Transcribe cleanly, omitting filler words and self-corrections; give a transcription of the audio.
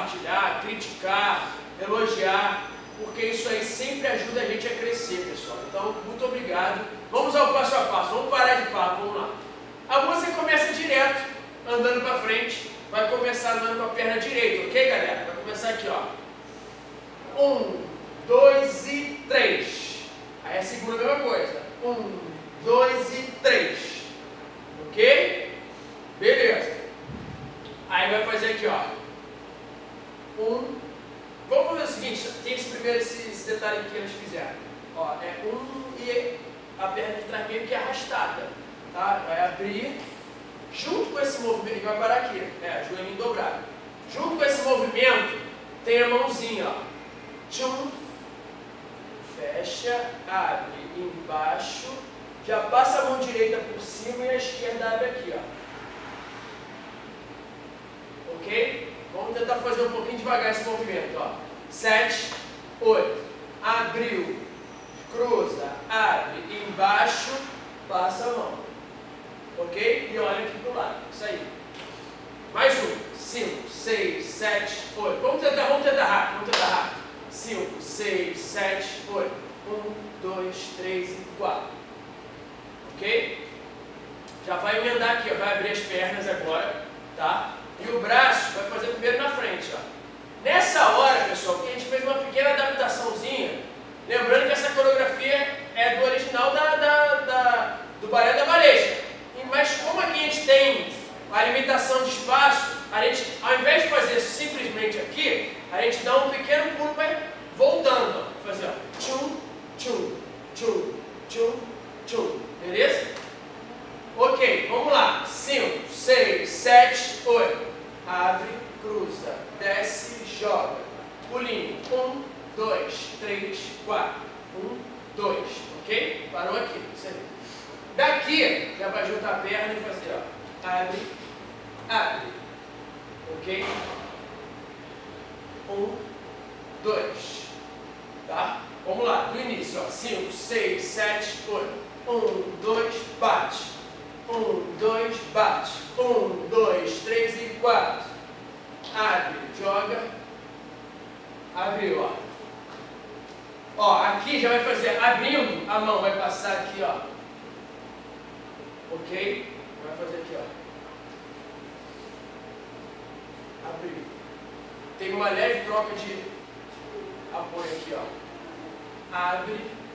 compartilhar, criticar, elogiar, porque isso aí sempre ajuda a gente a crescer, pessoal. Então, muito obrigado. Vamos ao passo a passo, vamos parar de papo, vamos lá. A música começa direto, andando para frente, vai começar andando com a perna direita, ok, galera? Vai começar aqui, ó. 1, 2 e 3. Aí a segunda a mesma coisa. 1, 2 e 3. Ok? Beleza. Aí vai fazer aqui, ó. 1. Vamos fazer o seguinte, tem esse detalhe que eles fizeram. Ó, é 1 e a perna de trás meio que arrastada. Tá? Vai abrir. Junto com esse movimento, ele vai parar aqui. Joelhinho dobrado. Junto com esse movimento, tem a mãozinha, ó. Tchum. Fecha, abre embaixo. Já passa a mão direita por cima e a esquerda abre aqui, ó. Ok? Vamos tentar fazer um pouquinho devagar esse movimento, ó. 7, 8. Abriu, cruza, abre, embaixo, passa a mão. Ok? E olha aqui pro lado. Isso aí. Mais um. 5, 6, 7, 8. Vamos tentar rápido. 5, 6, 7, 8. 1, 2, 3 e 4. Ok? Já vai emendar aqui, ó. Vai abrir as pernas agora, tá? E o braço vai fazer primeiro na frente, ó. Nessa hora, pessoal, que a gente fez uma pequena adaptaçãozinha, lembrando que essa coreografia é do original do Balé da Valesca. Mas como aqui a gente tem a limitação de espaço, a gente, ao invés de fazer simplesmente aqui, a gente dá um pequeno pulo voltando, ó. Fazer, ó. Tchum, tchum, tchum, tchum, tchum. Beleza? Ok, vamos lá. 5, 6, 7, 8. Abre, cruza, desce, joga. Pulinho. 1, 2, 3, 4. 1, 2. Ok? Parou aqui. Isso aí. Daqui, já vai juntar a perna e fazer, ó. Abre, abre. Ok? 1, 2. Tá? Vamos lá, do início, ó. 5, 6, 7, 8. 1, 2, bate. 1, 2, bate. 1, 2, 3 e 4. Abre, joga. Abriu, ó. Ó, aqui já vai fazer, abrindo a mão, vai passar aqui, ó. Ok? Vai fazer aqui, ó. Abriu. Tem uma leve troca de apoio aqui, ó. Abre.